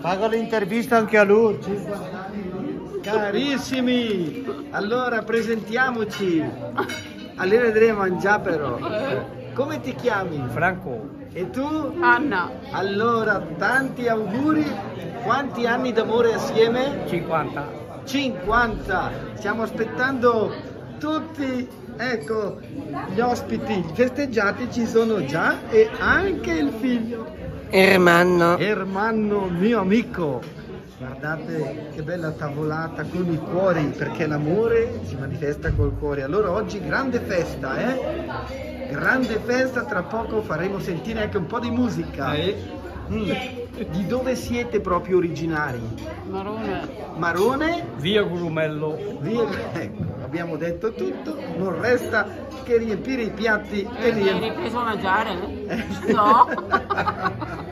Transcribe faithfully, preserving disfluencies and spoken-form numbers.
Pago l'intervista anche a lui. Carissimi, allora presentiamoci. Allora vedremo mangiare però. Come ti chiami? Franco. E tu? Anna. Allora, tanti auguri. Quanti anni d'amore assieme? cinquanta. cinquanta. Stiamo aspettando tutti, ecco, gli ospiti festeggiati ci sono già e anche il figlio. Ermanno. Ermanno, mio amico. Guardate che bella tavolata con i cuori, perché l'amore si manifesta col cuore. Allora oggi grande festa, eh? Grande festa, tra poco faremo sentire anche un po' di musica. Mm. Di dove siete proprio originari? Marone. Marone? Via Gurumello. Via... Ecco, abbiamo detto tutto, non resta che riempire i piatti e Hai riempire... ripreso a mangiare? Eh. No.